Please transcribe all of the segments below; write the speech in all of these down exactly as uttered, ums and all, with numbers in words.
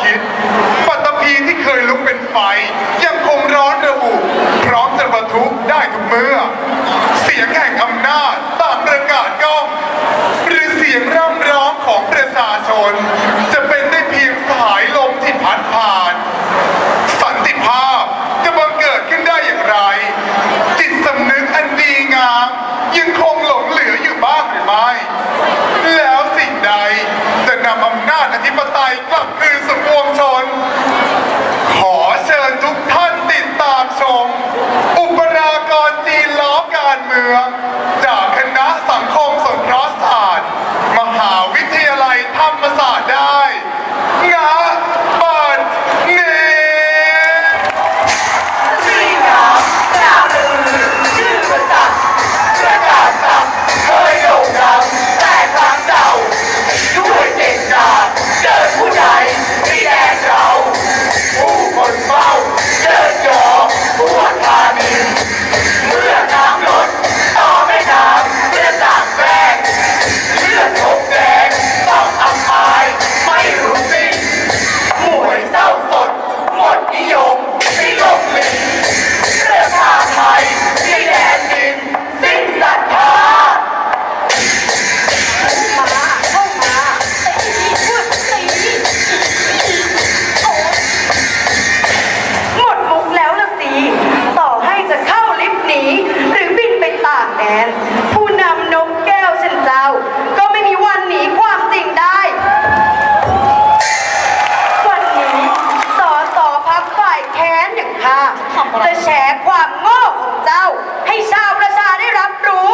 คิดปัตตภีที่เคยลุกเป็นไฟยังคงร้อนระอุพร้อมจะบรรทุกได้ทุกเมื่อเสียงแห่งอำนาจต่างประกาศก้องหรือเสียงร่ำร้องของประชาชนจะเป็นได้เพียงสายลมที่พัดผ่านสันติภาพจะบังเกิดขึ้นได้อย่างไรจิตสำนึกอันดีงามยังคงหลงเหลืออยู่บ้างหรือไม่แล้วสิ่งใดจะนำอำนาจอธิปไตยกลับคืนสู่ปวงชนขอเชิญทุกท่านติดตามชมอุปรากรจีนล้อการเมืองจากคณะสังคมสงเคราะห์ศาสตร์มหาวิทยาลัยธรรมศาสตร์ได้ณบัดนี้ที่น้ำหน้ามือชื่อประจักษ์ประกาศศักดิ์เคยโด่งดังแต่ครั้งเก่าด้วยเด็กดาดเดินผู้ใดที่แดนเราผู้คนเฝ้าเดินหยอกผู้ทานินเมื่อน้ำลดต่อแม่น้ำเมื่อต่างแฝงเลือดทบแดงต้องอับอายไม่รู้สิ้นหมวยเศร้าสดหมดนิยมที่ลบหลีเรื่องชาติไทยที่แดนดินสิ้นศรัทธามาเข้ามาตีพูดตีโอ้หมดมุกแล้วละสิต่อให้จะเข้าลิฟต์หนีหรือบินไปต่างแดนผู้นำนกแก้วเช่นเจ้าก็ไม่มีวันหนีความจริงได้วันนี้สอสอพักฝ่ายแค้นอย่างข้าจะแฉความโง่ของเจ้าให้ชาวประชาได้รับรู้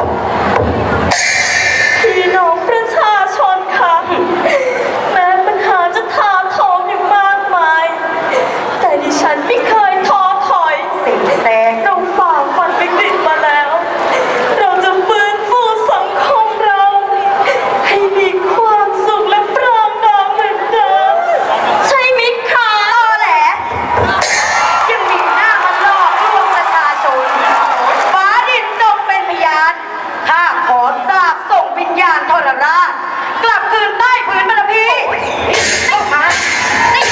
พี่น้องประชาชนค่ะแม้ปัญหาจะถาโถมอยู่มากมายแต่ดิฉันไม่เคยท้อถอยสิ่งแสงเราฝ่าฟันวิกฤตมาแล้วเราจะฟื้นฟูสังคมเราให้มีความสุขและปรองดองเหมือนเดิมใช่ไหมคะตอแหลยังมีหน้ามาหลอกลวงประชาชนฟ้าดินจงเป็นพยานข้าขอสาบส่งวิญญาณทรราชกลับคืนใต้พื้นบารมีเข้ามานี่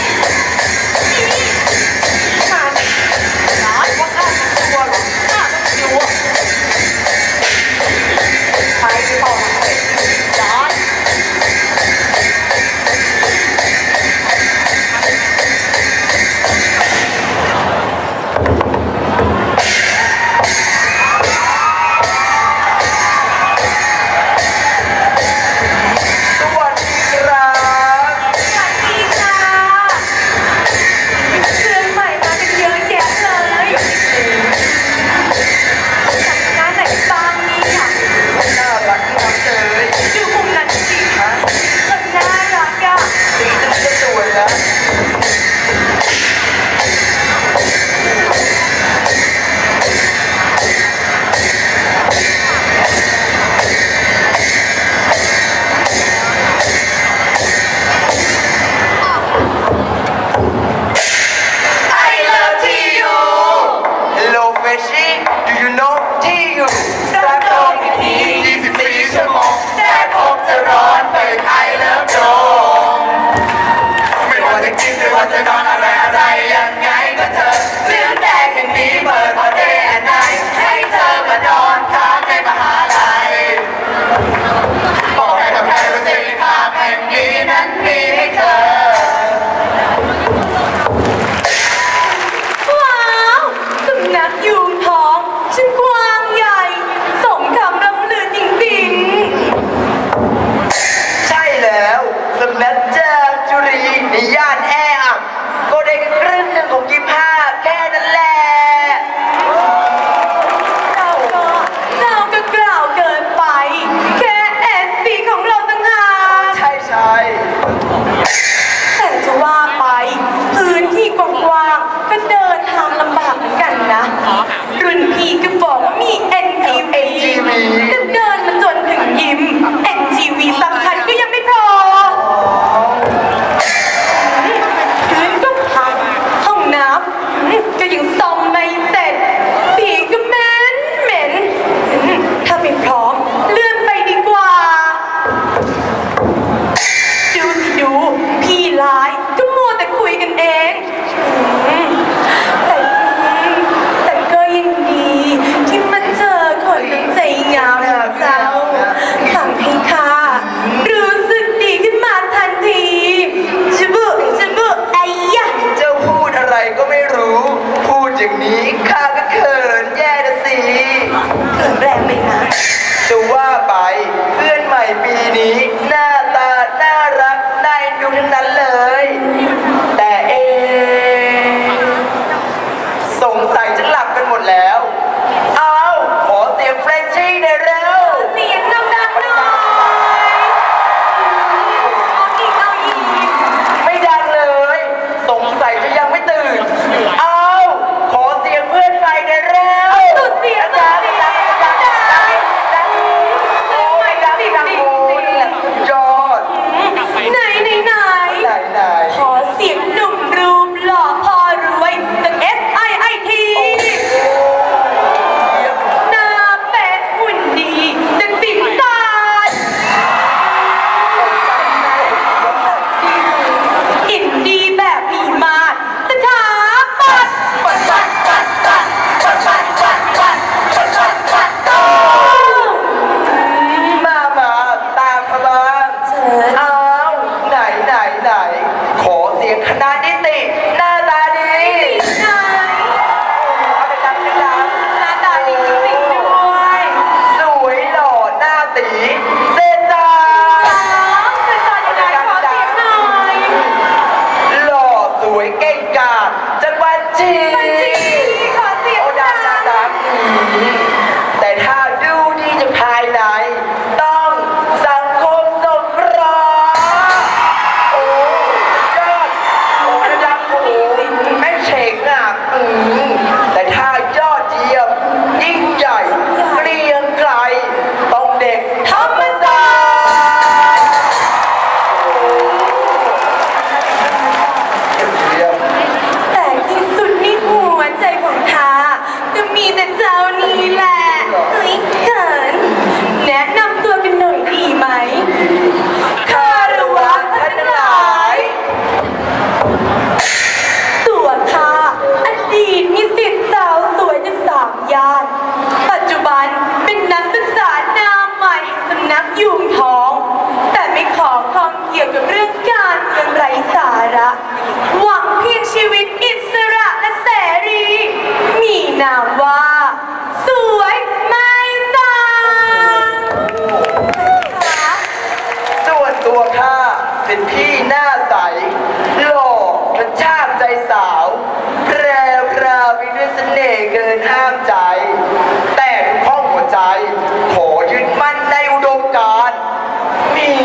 มาร้ายว่าข้าจะกลัวหรอข้าจะกลัวไปต่อเลยร้ายจะนอนอะไรอะไรยังไงก็เธอเรื่องแดงอย่างนี้เปิดพอเดย์แอนไนท์ให้เธอมานอนค้างในมหาลัยบอกให้กับแพทย์ว่าเสรีภาพแห่งนี้นั้นมีให้เธอว้าวสำนักยูงทองชื่อกว้างใหญ่สมคำร่ำลือจ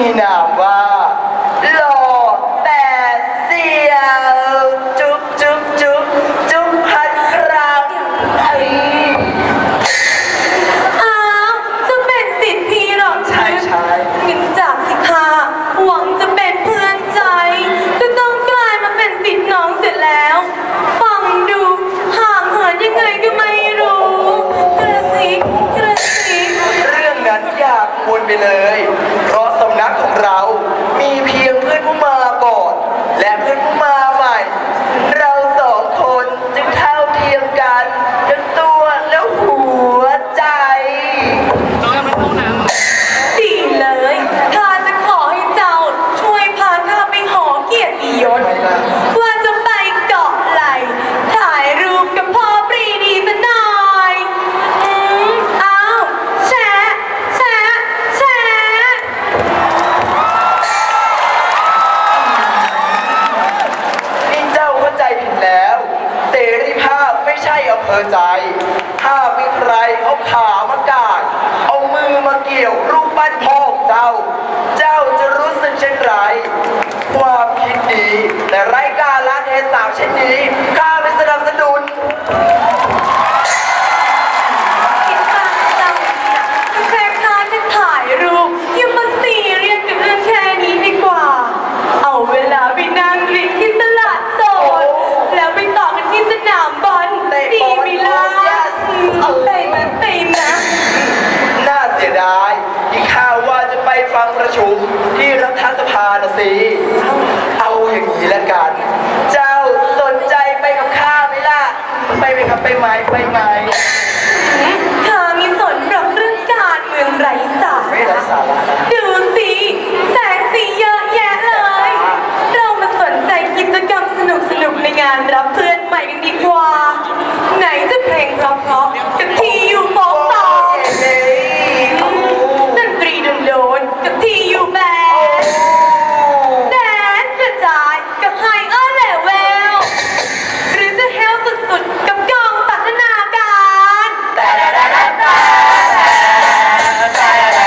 นามว่าหล่อแต่เสียวจุ๊บจุ๊บจุ๊บจุ๊บพันครั้งอ้าวจะเป็นสิทธิ์พี่หรอกใช่ใช่เงินจากสิค่ะหวังจะเป็นเพื่อนใจก็ต้องกลายมาเป็นสิทธิ์น้องเสร็จแล้วฟังดูห่างเหินยังไงก็ไม่รู้กระซิกกระซิกเรื่องนั้นอยากวนไปเลยเพราะสำนักของเรามีเพียงเพื่อนผู้มาก่อนและเพื่อนผู้มาใหม่ เราสองคนจึงเท่าเทียมกันทั้งตัวและหัวใจดีเลยข้าจะขอให้เจ้าช่วยพาข้าไปหอเกียรติยศว่าจะไปเกาะไหลถ่ายรูปกับพ่อปรีดีสักหน่อยอืมอ้าวแชะแชะแชะนี่เจ้าเข้าใจผิดแล้วเสรีภาพไม่ใช่อำเภอใจถ้ามีใครเอาขามากางเอามือมาเกี่ยวรูปปั้นพ่อของเจ้า เจ้าจะรู้สึกเช่นไรความคิดดีแต่ไร้กาลเทศะเช่นนี้ข้าไม่สนับสนุนคิดว่าเจ้าเนี่ยแค่ข้าจะถ่ายรูปอย่ามาซีเรียสกับเรื่องแค่นี้ดีกว่า เอาเวลาไปนั่งริมที่ตลาดสดแล้วไปต่อกันที่สนามบอลดีไหมล่ะเอาไปมาไปนะน่าเสียดายที่ข้าว่าจะไปฟังประชุมที่รัฐสภานะสิ เอาอย่างนี้ละกัน เจ้าสนใจไปกับข้าไหมล่ะ ไปไหมครับไปไหมไปไหมข้ามีสนรับเรื่องการเมืองไร้สาไม่ไร้ระสาระนะดูสิแสงสีเยอะแยะเลย เรามาสนใจกิจกรรมสนุกสนุกๆในงานรับเพื่อนใหม่กันดีกว่า ไหนจะเพลงเพราะๆกับทีอยู่ฟองตองดนตรีโดนๆกับทีอยู่แบนแดนกระจายกับไฮเออร์เลเวลหรือจะเฮลสุดๆกับกองตัดนาการแต่แต่แต่แต่แต่แต่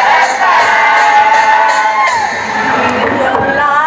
เดี๋ยวลา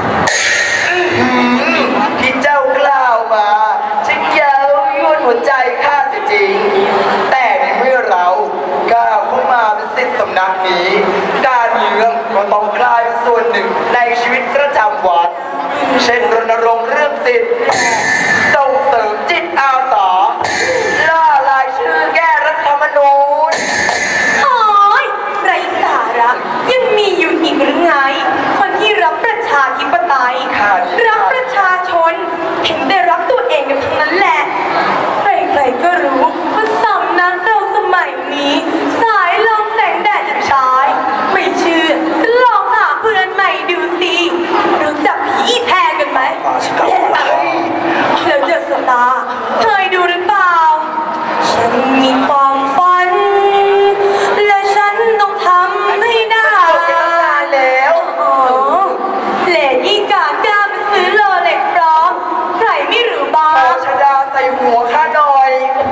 ที่เจ้ากล่าวมาฉันเย้ายวนหัวใจข้าเสียจริง แต่ในเมื่อเราก้าวเข้ามาเป็นสิทธิสำนักนี้ การเมืองก็ต้องกลายเป็นส่วนหนึ่งในชีวิตประจำวัน เช่นรณรงค์เรื่องสิทธิ์ส่งเสริมจิตอาสาล่ารายชื่อแก้รัฐธรรมนูญโอ้ยไร้สาระยังมีอยู่อีกหรือไง คนที่รับประชาธิปไตยค่ะรับประชาชนเห็นได้รับตัวเองกันทั้งนั้นแหละ ใครๆก็รู้ว่าสำนักเราสมัยนี้ สายลมแสงแดดจะตาย ไม่เชื่อก็ลองถามเพื่อนใหม่ดูสิรู้จักผีแพรกันไหมมาชิกาแล้วเดอะสตาร์เคยดูหรือเปล่า ฉันมีความฝัน และฉันต้องทำให้ได้แล้วอ๋อเลดี้กาก้าไปซื้อโรเล็กปลอมใครไม่รู้บ้าเอางชดาใส่หัวข้าหน่อย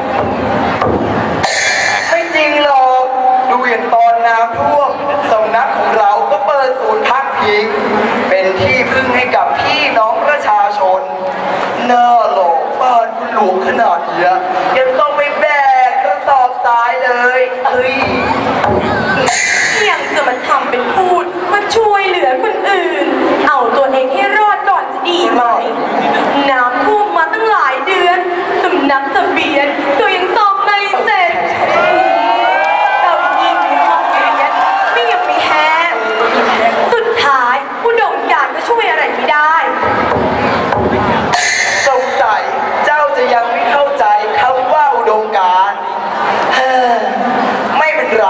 ไม่จริงหรอก ดูอย่างตอนน้ำท่วมสำนักของเราก็เปิดศูนย์พักพิง เป็นที่พึ่งให้กับพี่น้องประชาชน น่าหลอกบ้านคุณหลวงขนาดเนี้ยยังต้องไปแบกกระสอบทรายเลยเฮ้ยยังจะมาทำเป็นพูดมาช่วยเหลือคนอื่น เอาตัวเองให้รอดก่อนจะดีไหม น้ำท่วมมาตั้งหลายเดือนสำนักทะเบียนก็ยังซ่อมไม่เสร็จเรายิงในห้องเรียนไม่ยังไม่แห้งสุดท้ายผู้ดมการก็ช่วยอะไรไม่ได้สงสัยเจ้าจะยังไม่เข้าใจคำว่าอุดมการณ์เฮ้อไม่เป็นไร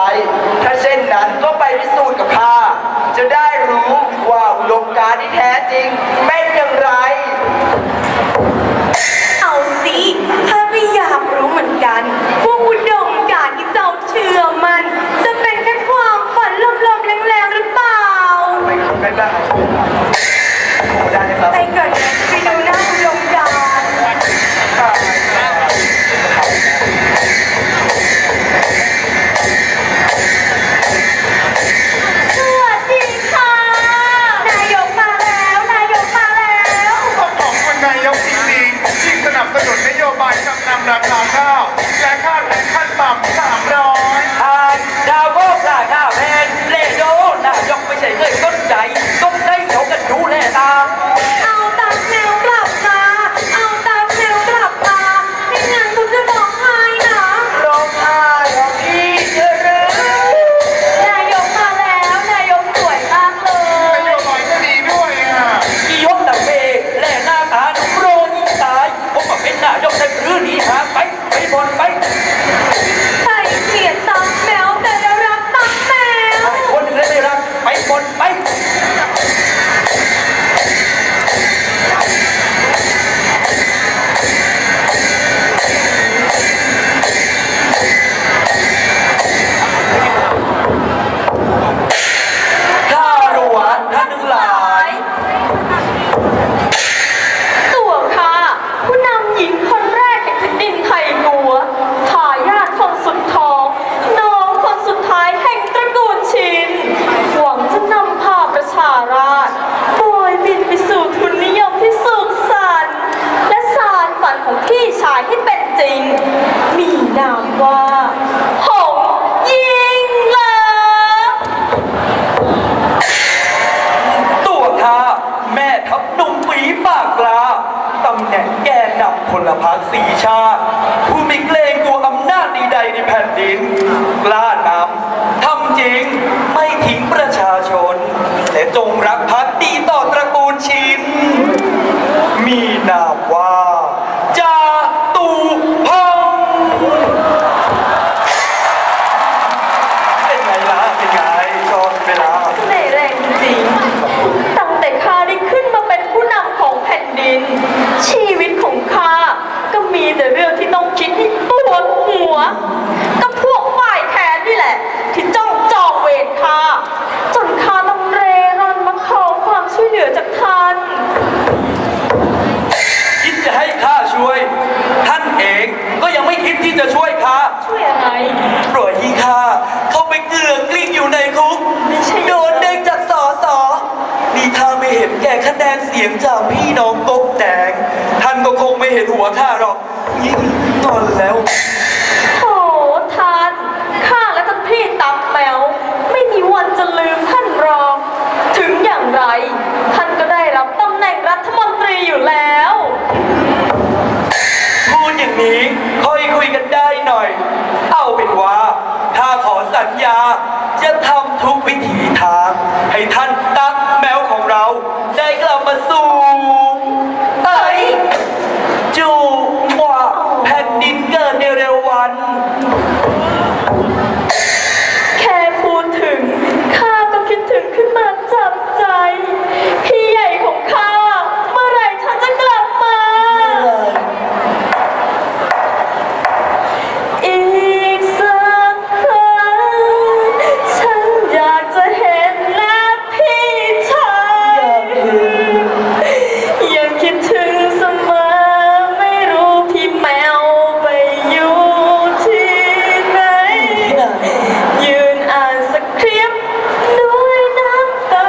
สีชาติผู้ไม่เกรงกลัวอำนาจใดๆในแผ่นดินกล้านำทำจริงไม่ทิ้งประชาชนแต่จงรักภักดีต่อตระกูลชินมีนามว่าจาตุพงศ์เป็นไงล่ะเป็นไงชอบเวลาเสน่ห์แรงจริงตั้งแต่ข้าได้ขึ้นมาเป็นผู้นำของแผ่นดินชีวิตของข้าก็มีแต่เรื่องที่ต้องคิดให้ปวดหัวก็พวกฝ่ายแค้นนี่แหละที่จ้องจองเวรข้าจนข้าต้องเร่ร่อนมาขอความช่วยเหลือจากท่านคิดจะให้ข้าช่วย ท่านเองก็ยังไม่คิดที่จะช่วยข้าช่วยอะไรปล่อยให้ข้าเข้าไปเกลือกกลิ้งอยู่ในคุกโดนเด้งจากสอสอนี่ถ้าไม่เห็นแก่คะแนนเสียงจากพี่น้องกบแดงท่านก็คงไม่เห็นหัวข้าหรอกยิ่งงอนแล้วโอ้ท่านข้าและท่านพี่ตับแมวไม่มีวันจะลืมท่านหรอกถึงอย่างไรท่านก็ได้รับตำแหน่งรัฐมนตรีอยู่แล้วพูดอย่างนี้ค่อยคุยกันได้หน่อย เอาเป็นว่าถ้าขอสัญญาจะทำทุกวิถีทางให้ท่านตักแมวของเราได้กลับมาสู่เอ้ยจูว่าแผ่นดินเกิดในเร็ววันแค่พูดถึงข้าก็คิดถึงขึ้นมาจับใจพี่ใหญ่ของข้าเมื่อไหร่ท่านจะกลับมาอีกสักครั้งฉันอยากจะเห็นหน้าพี่ชายยังคิดถึงเสมอไม่รู้พี่แมวไปอยู่ที่ไหนยืนอ่านสคริปต์ด้วยน้ำตา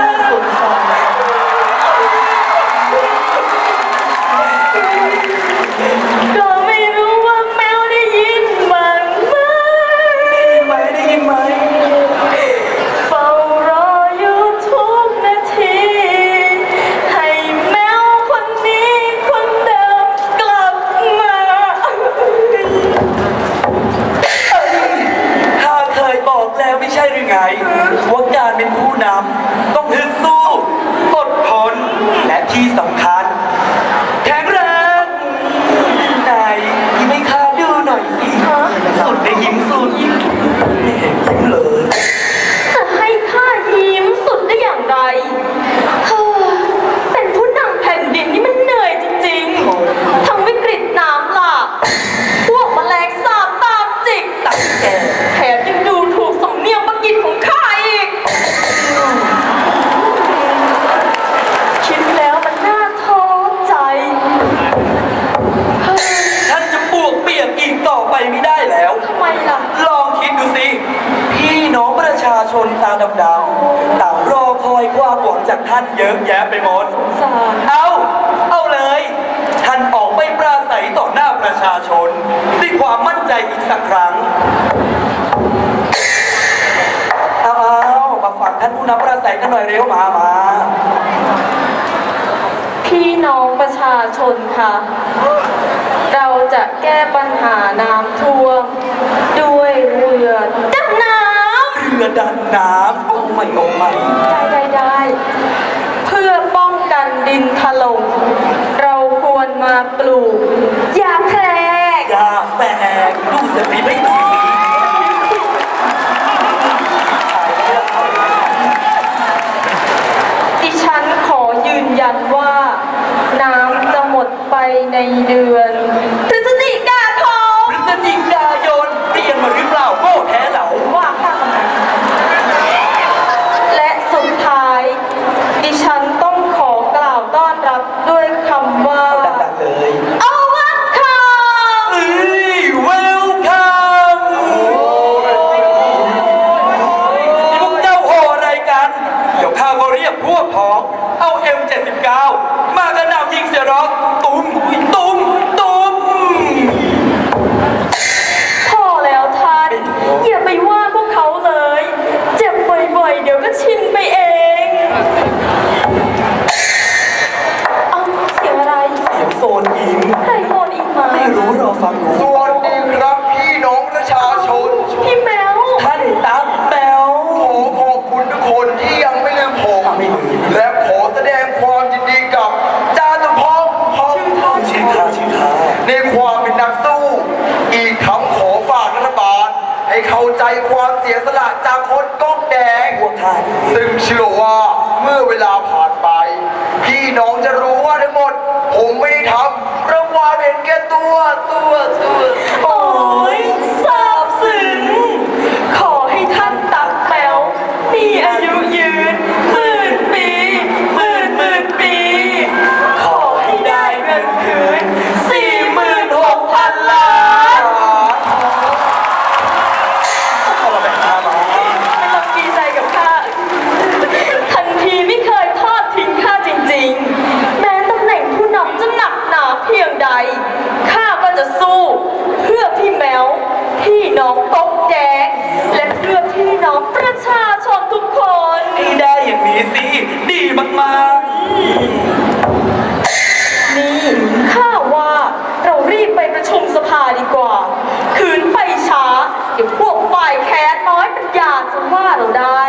ก็ไม่รู้ว่าแมวได้ยินบ้างไหมไม่ได้ยินไหมเฝ้ารออยู่ทุกนาทีให้แมวคนนี้คนเดิมกลับมาข้าเคยบอกแล้วไม่ใช่หรือไงว่าการเป็นผู้นำต้องฮึดสู้อดทนและที่สำคัญแข็งแรงไหนยิ้มให้ข้าดูหน่อยสิสุดได้ยิ้มสุดไม่เห็นยิ้มเลยจะให้ข้ายิ้มสุดได้อย่างไรเฮ้อเป็นผู้นำแผ่นดินนี่มันเหนื่อยจริงๆ ทั้งวิกฤตน้ำหลากพวกแมลงสาบตามจิกตักแกแถมยังดูถูกสำเนียงบังกิตของข้าอีก คิดแล้วมันน่าท้อใจเฮ้ยท่านจะปวกเปียกอีกต่อไปไม่ได้แล้วทำไมล่ะลองคิดดูสิ พี่น้องประชาชนตาดำๆต่างรอคอยความหวังจากท่านเยอะแยะไปหมดสารเอา เอาเลย ท่านออกไปปราศัยต่อหน้าประชาชนด้วยความมั่นใจอีกสักครั้ง เอาเอามาฟังท่านผู้นำปราศัยกันหน่อยเร็วมามาพี่น้องประชาชนค่ะ เราจะแก้ปัญหาน้ำท่วมด้วยเรือดำน้ำเรือดันน้ำเอาใหม่เอาใหม่ได้ได้ได้เพื่อป้องกันดินถล่มเราควรมาปลูกยาแพรกยาแฝกดูสติไม่ดีสิดิฉันขอยืนยันว่า น้ำจะหมดไปในเดือนพฤศจิกาคมพฤศจิกายนเรียนมาหรือเปล่าโง่แท้เหล่าว่าข้าทำไมและสุดท้าย ดิฉันต้องขอกล่าวต้อนรับด้วยคำว่าเอาดังๆเลยเอาวัคคาเอ้ย welcome ท่านซึ่งเชื่อว่าเมื่อเวลาผ่านไปพี่น้องจะรู้ว่าทั้งหมดผมไม่ได้ทำเพราะความเห็นแก่ตัวตัวตัวโอ้ยซาบซึ้งขอให้ท่านตักแป๋วมีอายุยืนหมื่นปีหมื่นหมื่นปีขอให้ได้เงินคืนสี่หมื่นหกพันล้านไม่ต้องดีใจกับข้าทันทีไม่เคยทอดทิ้งข้าจริงๆแม้ตำแหน่งผู้นำจะหนักหนาเพียงใดข้าก็จะสู้เพื่อพี่แมวพี่น้องก๊กแดงและเพื่อพี่น้องประชาชนทุกคนได้อย่างนี้สิดีมากๆนี่ข้าว่าเรารีบไปประชุมสภาดีกว่าคืนไปช้าเดี๋ยวพวกฝ่ายแค้นน้อยเป็นยาจะว่าเราได้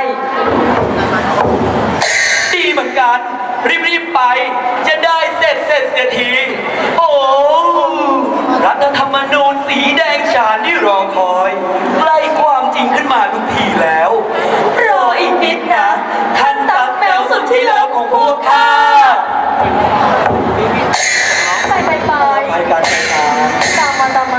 ดีเหมือนกันรีบๆไปจะได้เสร็จเสร็จเสียทีโอ้รัฐธรรมนูญสีแดงฉานที่รอคอยใกล้ความจริงขึ้นมาทุกทีแล้วรออีกนิดนะท่านตักแมวสุดที่รักของพวกข้าไปไปไปไปกันไปกันตามมาตามมา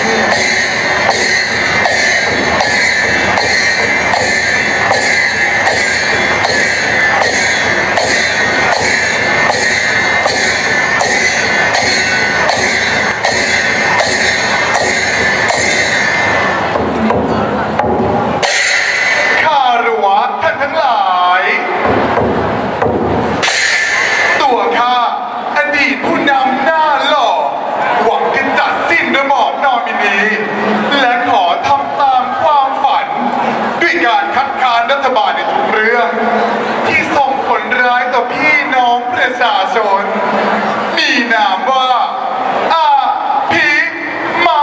รัฐบาลในทุกเรื่องที่ส่งผลร้ายต่อพี่น้องประชาชนมีนามว่าอาภิมา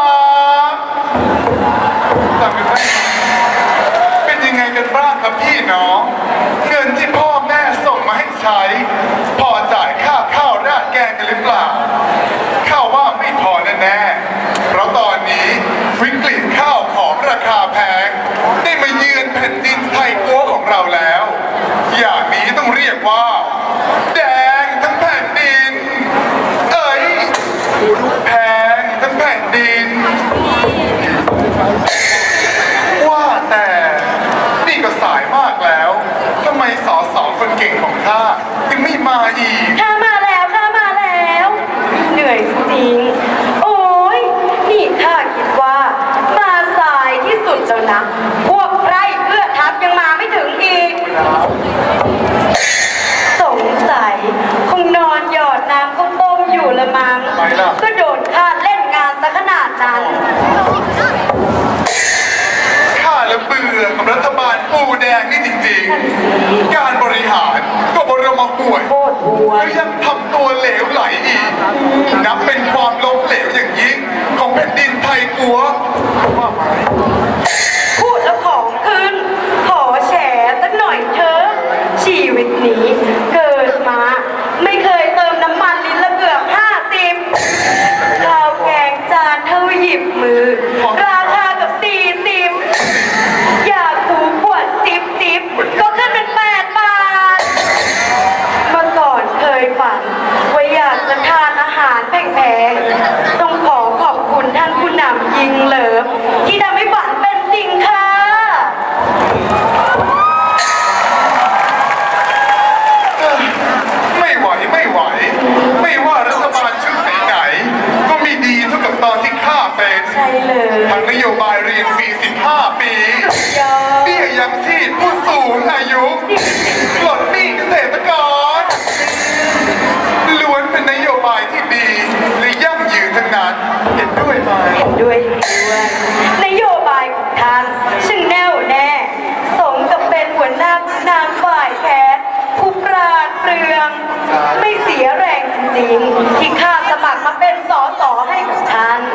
จำกันไหมเป็นยังไงกันบ้างครับพี่น้องเงินที่พ่อแม่ส่งมาให้ใช้พอจ่ายค่าข้าวราดแกงกันหรือเปล่าข้าวว่าไม่พอแน่ๆเพราะตอนนี้วิกฤตข้าวของราคาแพงได้มาเยือนแผ่นดินไทยกัวของเราแล้วอย่างนี้ต้องเรียกว่าแดงทั้งแผ่นดินเอ้ยแพงทั้งแผ่นดินว่าแต่นี่ก็สายมากแล้วทำไมสอสอคนเก่งของข้าถึงไม่มาอีกข้ามาแล้วข้ามาแล้วเหนื่อยจริงโอ้ยนี่ข้าคิดว่ามาสายที่สุดแล้วนะพวกไพร่เพื่อทัพยังมาไม่ถึงอีกสงสัยคงนอนหยอดน้ำข้าวต้มอยู่ละมั้งก็โดนข้าเล่นงานซะขนาดนั้นข้าละเบื่อกับรัฐบาลปูแดงนี่จริงๆการบริหารก็บรมห่วยแล้วยังทำตัวเหลวไหลอีกนับเป็นความล้มเหลวอย่างยิ่งของแผ่นดินไทยกัวว่าไหมพูดแล้วของขึ้นขอแฉสักหน่อยเถอะชีวิตนี้เกิดมาไม่เคยเติมน้ำมันลิตรละเกือบห้าสิบข้าวแกงจานเท่าหยิบมือราคากับสี่สิบอยากถูขวดจิบจิบก็ขึ้นเป็นแปดบาทเมื่อก่อนเคยฝันว่าอยากจะทานอาหารแพงๆต้องขอขอบคุณท่านผู้นำยิงเหลิมที่ทำให้ฝันเป็นจริงค่ะไม่ไหวไม่ไหวไม่ว่ารัฐบาลชุดไหนๆก็มีดีเท่ากับตอนที่ข้าเป็นใช่เลยทั้งนโยบายเรียนฟรีสิบห้าปีเบี้ยยังชีพผู้สูงอายุลดหนี้เกษตรกรล้วนเป็นนโยบายที่ดีและยั่งยืนทั้งนั้นเห็นด้วยไหมเห็นด้วยเห็นด้วยนโยบายของท่านช่างแน่วแน่สมกับเป็นหัวหน้านางฝ่ายแค้นผู้ปราดเปรื่องไม่เสียแรงจริงๆที่ข้าสมัครมาเป็นสสให้กับท่าน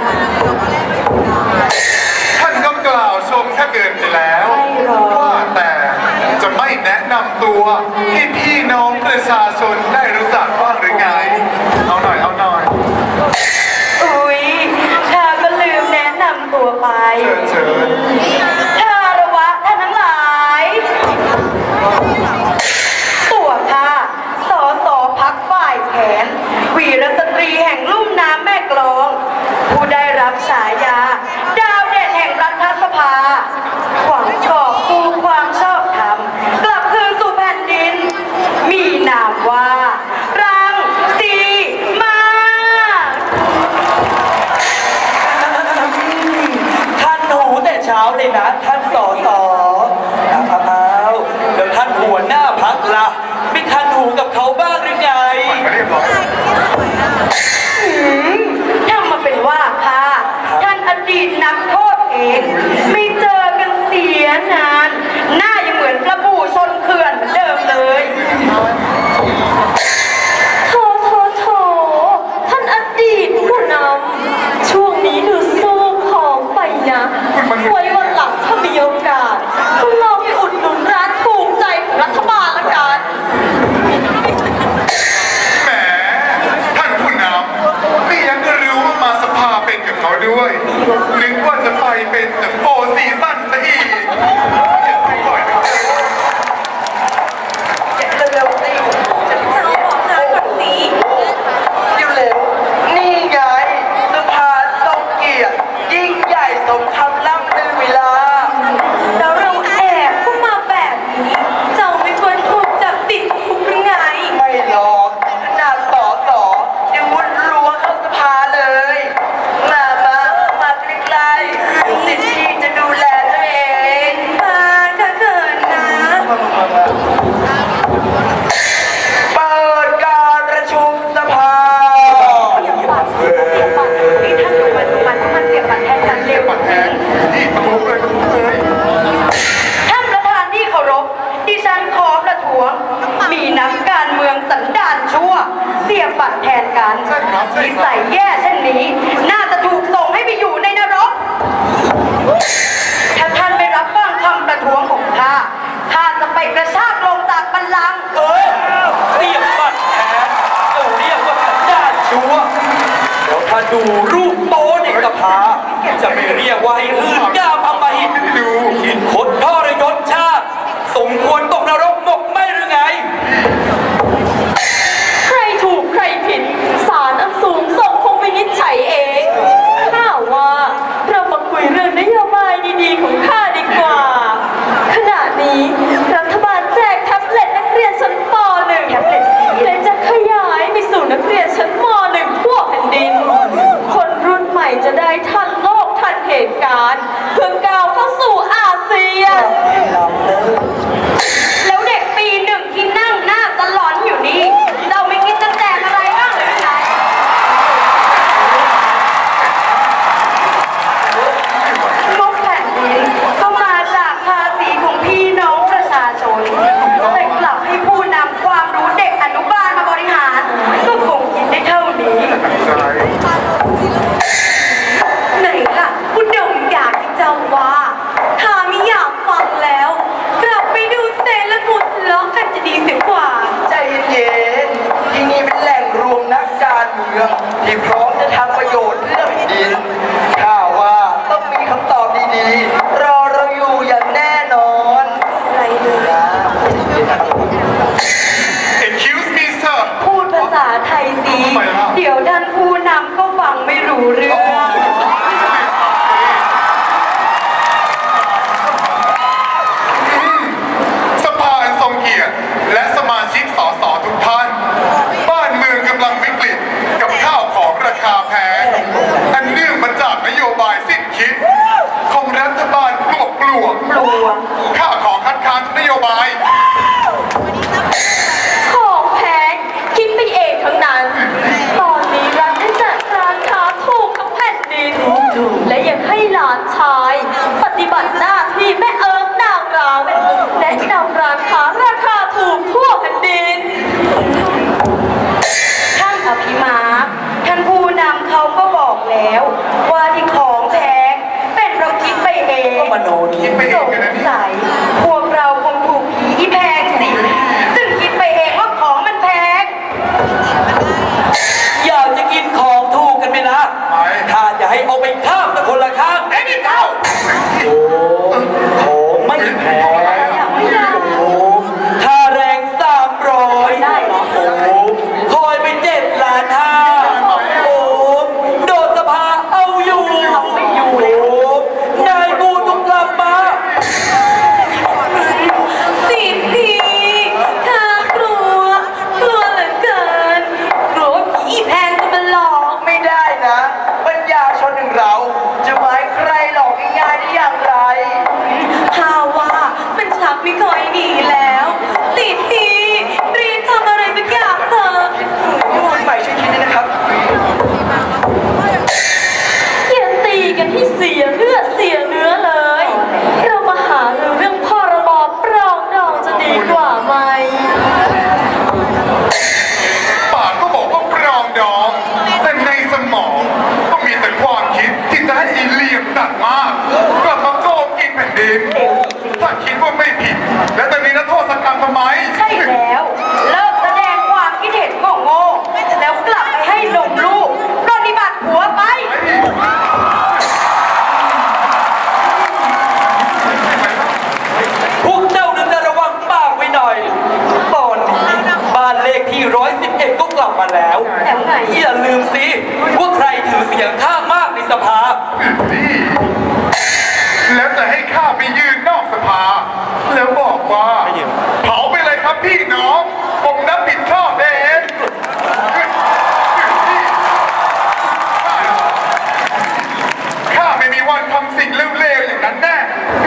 ท่านก็กล่าวชมแค่เกินไปแล้วว่าแต่จะไม่แนะนำตัวให้พี่น้องประชาชนได้รู้จักบ้างหรือไงเอาหน่อยเอาหน่อยอุ๊ยข้าก็ลืมแนะนำตัวไปเชิญเชิญคารวะท่านทั้งหลายถ้าดูรูปโป๊ในสภาจะไม่เรียกว่าให้อื่นกล้าทำไมดูคิดคดทรยศชาติสมควรตกนรกหมกไหมหรือไงใครถูกใครผิดศาลอันสูงส่งคงวินิจฉัยเองข้าว่าเรามาคุยเรื่องนโยบายดีๆของข้าดีกว่าขณะนี้รัฐบาลแจกแท็บเล็ตนักเรียนชั้นป หนึ่ง และจะขยายไปสู่นักเรียนชั้นม หนึ่ง ทั่วแผ่นดินคนรุ่นใหม่จะได้ทันโลกทันเหตุการณ์เพื่อก้าวเข้าสู่อาเซียนแล้วเด็กปีหนึ่งที่นั่งหน้าสลอนอยู่นี่เราไม่คิดจะแจกอะไรบ้างหรือไงงบแผ่นดินก็มาจากภาษีของพี่น้องประชาชนแต่กลับให้ผู้นำความรู้เด็กอนุบาลมาบริหารก็คงคิดได้เท่านี้ไหนล่ะผู้ดมอยากที่จะว่าถ้าไม่อยากฟังแล้วกลับไปดูเซเลบุตล้อกันจะดีเสียกว่าใจเย็นๆที่นี่เป็นแหล่งรวมนักการเมืองที่พร้อมจะทำประโยชน์เพื่อแผ่นดินข้าว่าต้องมีคำตอบดีๆรอเราอยู่อย่างแน่นอนอะไรเลยนะ Excuse me sir พูดภาษาไทยสิเดี๋ยวท่านผู้นำก็ฟังไม่รู้เรื่องสภาอันทรงเกียรติและสมาชิกสสทุกท่านบ้านเมืองกำลังวิกฤตกับข้าวของราคาแพงอันเนื่องมาจากนโยบายสิ้นคิดของรัฐบาลปลวกปลวกปลวกข้าขอคัดค้านทุกนโยบายของแพงคิดไปเองทั้งนั้นตอนนี้รัฐได้จัดร้านค้าถูกทั้งแผ่นดินและยังให้หลานชายปฏิบัติหน้าที่แม่เอิงนางรามแนะนำร้านค้าราคาถูกทั่วแผ่นดินท่านอภิมาท่านผู้นำเขาก็บอกแล้วว่าที่ของแพงเป็นเพราะคิดไปเองก็มโนคิดไปเอสงงกันนะนี่สัยพวกเราคงถูกผีที่แพงสิซึ่งคิดไปเองว่าของมันแพงอยากจะกินของถูกกันไหมล่ะถ้าจะให้เอาไปข้ามกับคนละข้างไอ้นี่เจ้าโอ้ของไม่แพงโอ้ค่าแรงสามร้อยโอ้คอยไปเจ็ดล้านห้าโอ้โดนสภาเอาอยู่โอ้นายบูต้องกลับมาสิพี่ข้ากลัวกลัวเหลือเกินกลัวว่าผีแพงจะมาหลอกไม่ได้นะปัญญาชนอย่างเราจะหมายใครหลอกง่ายๆได้อย่างไรฮาว่าเป็นชักไม่ค่อยดีแล้วสิพี่รีบทำอะไรสักอย่างเถอะคนใหม่ช่วยคิดด้วยนะครับอย่าตีกันที่เสียเลือดเสียเนื้อเลยเรามาหารือเรื่องพรบปรองดองจะดีกว่าไหมปากก็บอกว่าปรองดองแต่ในสมองก็มีแต่ความคิดที่จะให้อีเหลี่ยมตัดมากกลับมาโกงกินแผ่นดินถ้าคิดว่าไม่ผิดแล้วจะมีนักโทษกรรมทำไมใช่แล้วเลิกแสดงความคิดเห็นโง่ๆแล้วกลับไปให้นมลูกปฏิบัติหัวไปพวกเจ้านึกจะระวังปากไว้หน่อยตอนนี้บ้านเลขที่ร้อยสิบเอ็ดก็กลับมาแล้วอย่าลืมสิว่าใครถือเสียงข้างมากในสภาแล้วจะให้ข้าไปยืนนอกสภาแล้วบอกว่าเผาไปเลยครับพี่น้องผมรับผิดชอบเองข้าไม่มีวันทำสิ่งเลวๆอย่างนั้นแน่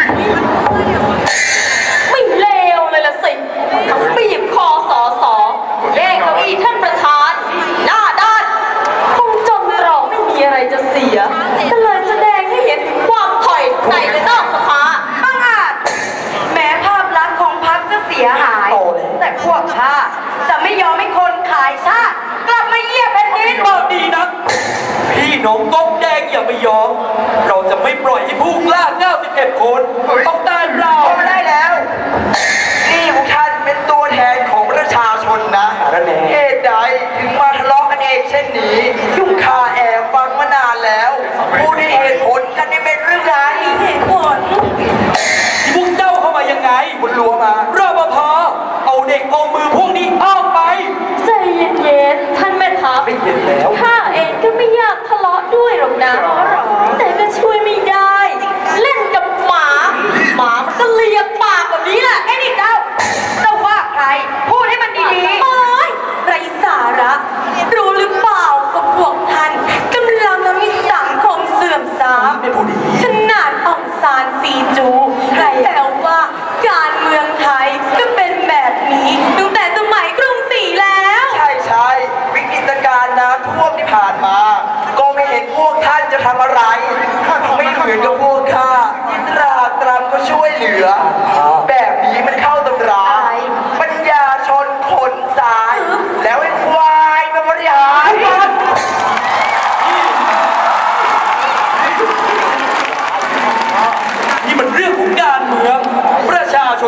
ไม่เลวเลยละสิบีบคอสอสอแย่งเก้าอี้ท่านประธานหน้าด้านคงจนตรอกไม่มีอะไรจะเสียแต่เลยแสดงให้เห็นถึงความถอยในและนอกสภาบังอาจแม้ภาพลักษณ์ของพรรคจะเสียหายแต่พวกข้าจะไม่ยอมให้คนขายชาติกลับมาเยี่ยมแผ่นดินบอกดีนะพี่น้องก้มแดงอย่าไปยอมเราจะไม่ปล่อยให้ผู้กล้าเก้าสิบเอ็ดคนต้องต้านเราไม่ได้แล้วนี่พวกท่านเป็นตัวแทนของประชาชนนะเหตุใดถึงมาทะเลาะกันเองเช่นนี้ยุ่งคาแอบฟั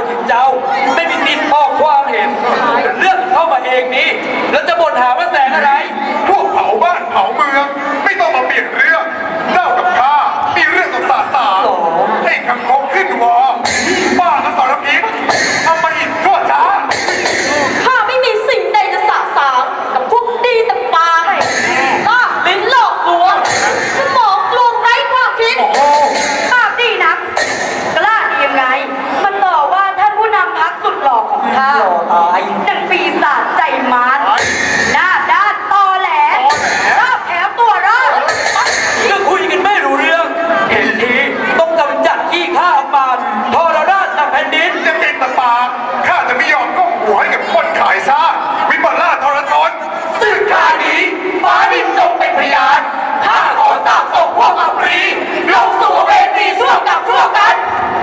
ถึงเจ้าไม่มีสิทธิ์ออกความเห็นเรื่องเข้ามาเองนี้แล้วจะบ่นหาว่าแสงอะไรพวกเผาบ้านเผาเมืองไม่ต้องมาเปลี่ยนเรื่องเล่ากับข้ามีเรื่องต้องสาสางให้คังคกขึ้นวอบ้าและสารพิษทำมาอินชั่วช้าข้าไม่มีสิ่งใดจะสะสางกับพวกดีแต่ปาให้ก็ลิ้นหลอกลวงสมองลวงไร้ความคิดปากดีนักกล้าดียังไงมันต่อว่าท่านผู้นำพักสุดหล่อของข้าหล่อตายดังปีศาจใจมันหน้าด้านตอแหลรอบแถวตัวรอดก็คุยกันไม่รู้เรื่องเห็นทีต้องกำจัดขี้ข้าออกมาทรราชจากแผ่นดินจะเป็นตะปาข้าจะไม่ยอมก้มหัวให้กับคนขายซ่าวิปลาสทรชนซึ่งข้านี้ฟ้าดินจงเป็นพยานข้าขอสาบส่งพวกอัปรีลงสู่เวทีช่วงกับช่วงกัน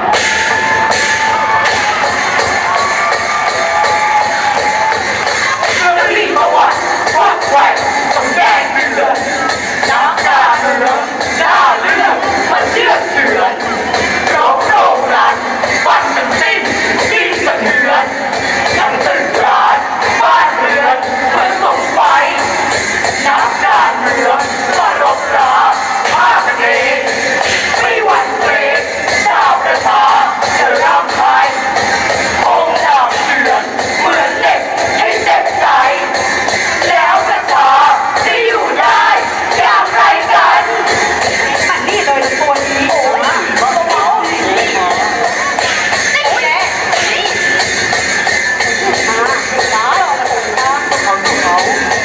เรื่องลีประวัติวัดแหวนต้องแดงเดือดน้ำตาเรืองหน้าเลือดมันเชื่อเฉือนร้องโรงรันฟันมันสิ้นดิ้นสะเทือนยังตึกร้านบ้านเรือนเหมือนส่งไฟนักการเมืองมารบราผ้ากันเองไม่หวั่นเกรงชาวประชาจะรำไห้คงดาบเถื่อนเหมือนเหล็กให้เจ็บใจแล้วประชาจะอยู่ได้อย่างไรกันมันนี่เลยตัวนี้โอ้ยนี่แหละนี่มาจ้าเรามาตรงนี้นะเขาเขา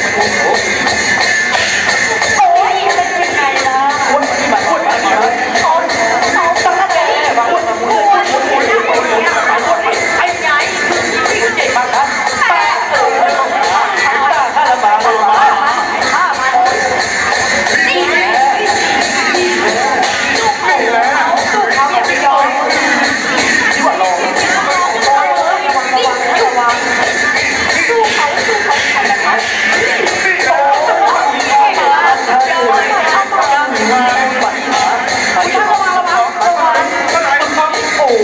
โอ้ยเป็นยังไงล่ะคนที่มาพูดอะไรนะเขาเขาต้องมาเตะมาพูดมาพูดมาพูดมาพูดไอ้ไงเก่งมากครับแปะเออตาข้าละบาข้าข้ามานี่แหละสู้เขาอย่าไปยอมที่ว่าลองนี่ระวังสู้เขาสู้เขาเขาจะทำโอ้ยระวังระวังระวังโอ้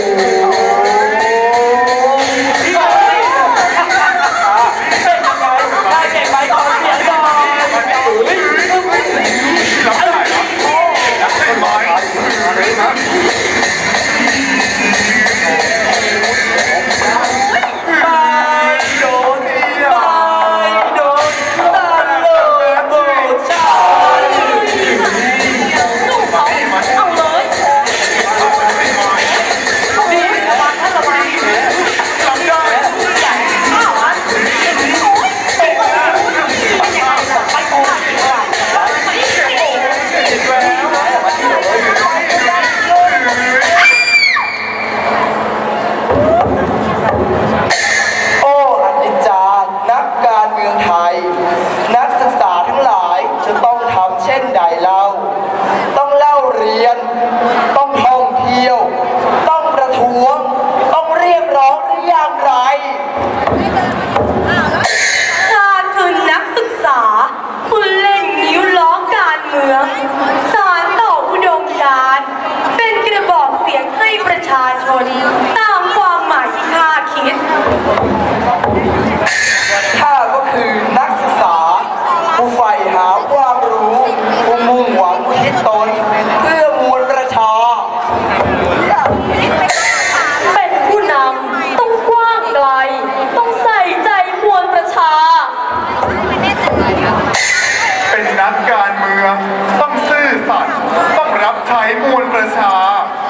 ที่ว่าเป็นยังไงได้เก่งไหมตอนเสียงดังเฮ้ยรับได้รับรับได้ไหมโดนโดนตาเลิศโบชาสู้เขาเอาเลยนี่ระวังท่านระวังรับได้ข้าวมันโอ้ยเป็นยังไงล่ะไปโอ้ยโอ้อนิจจานักการเมืองไทยนักศึกษาทั้งหลายจะต้องทำเช่นใดเล่าต้องเล่าเรียนต้องท่องเที่ยวต้องประท้วงต้องเรียกร้องหรืออย่างไรข้าคือนักศึกษาคุณเล่นนิ้วล้อการเมืองสารต่ออุดมการณ์เป็นกระบอกเสียงให้ประชาชนตามความหมายที่ข้าคิดข้าก็คือนักศึกษาผู้ใฝ่หาความรู้ผู้มุ่งหวังคิดตนเพื่อมวลประชาเป็นผู้นำต้องกว้างไกลต้องใส่ใจมวลประชาเป็นนักการเมืองต้องซื่อสัตย์ต้องรับใช้มวลประชา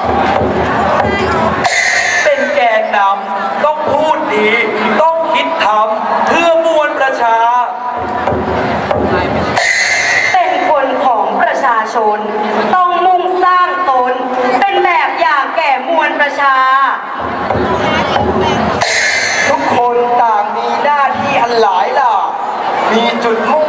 เป็นแกนนำต้องพูดดีต้องคิดทำเพื่อมวลประชาเป็นคนของประชาชนต้องมุ่งสร้างตนเป็นแบบอย่างแก่มวลประชาทุกคนต่างมีหน้าที่อันหลายหลากมีจุดมุ่ง